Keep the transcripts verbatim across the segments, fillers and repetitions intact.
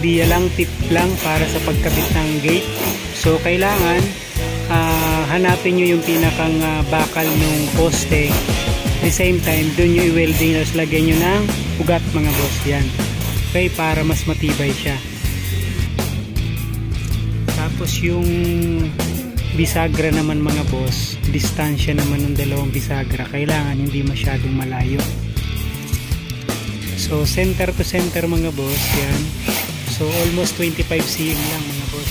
idea lang, tip lang para sa pagkabit ng gate. So kailangan uh, hanapin nyo yung pinakang uh, bakal ng poste. At the same time, doon nyo i-welding, tapos lagyan nyo ng ugat mga boss. Yan. Okay, para mas matibay siya. Tapos yung bisagra naman mga boss, distansya naman ng dalawang bisagra, kailangan hindi masyadong malayo. So center to center mga boss, yan. So almost twenty-five centimeters lang mga boss.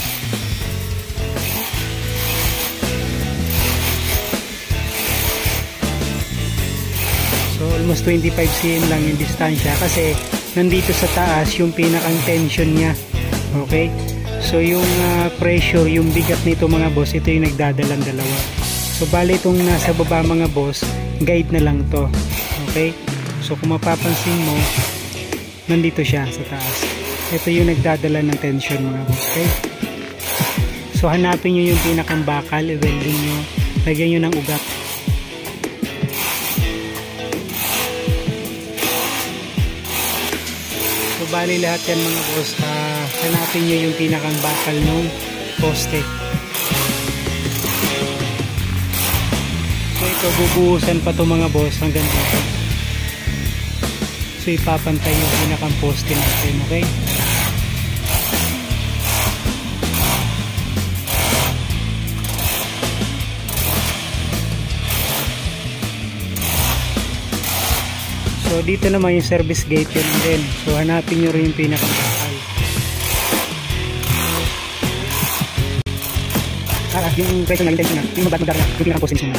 So almost twenty-five centimeters lang yung distansya kasi nandito sa taas yung pinakang tension niya. Okay? So yung uh, pressure, yung bigat nito mga boss, ito yung nagdadalang dalawa. So bali itong nasa baba mga boss, guide na lang to. Okay? So kung mapapansin mo, nandito siya sa taas. Ito yung nagdadala ng tension mga boss. Okay? So hanapin nyo yung pinakang bakal, i-welding nyo, lagyan nyo ng ugat. So bali lahat yan mga boss, uh, hanapin nyo yung pinakang bakal ng poste. So ito bubuhusan pa to mga boss hanggang dito. So ipapantay yung pinakang poste natin, okay? So dito naman yung service gate yun din. So hanapin nyo rin yung pinakang bakal. Ah, yung pressure na intention na, yung magdadala na, yung pinakang poste nyo.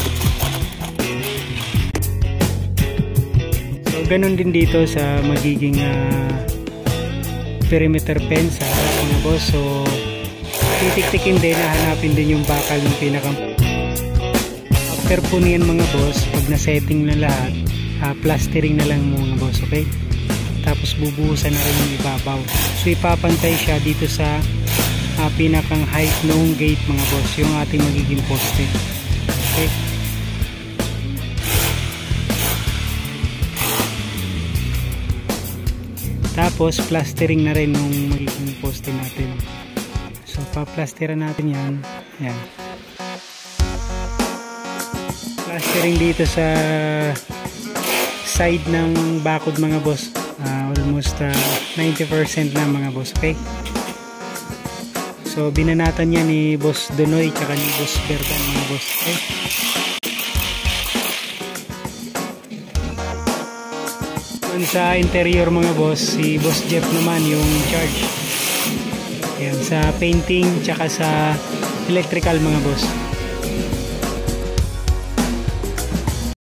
Ganon din dito sa magiging uh, perimeter fence sa mga boss. So titik-tikin din, hanapin din yung bakal ng pinakang. After po niyan mga boss, pag na-setting na lahat, uh, plastering na lang mga boss, okay? Tapos bubuhusan na rin yung ibabaw. So ipapantay siya dito sa uh, pinakang height ng gate mga boss, yung ating magiging poste. Okay? Tapos plastering na rin yung magiging poste natin. So pa-plasteran natin yan. Yan. Plastering dito sa side ng bakod mga boss. Uh, almost uh, ninety percent na mga boss. Okay? So binanatan yan ni Boss Donoy tsaka ni Boss Berdan mga boss. Okay? Sa interior mga boss, si Boss Jeff naman yung charge. Yan, sa painting tsaka sa electrical mga boss.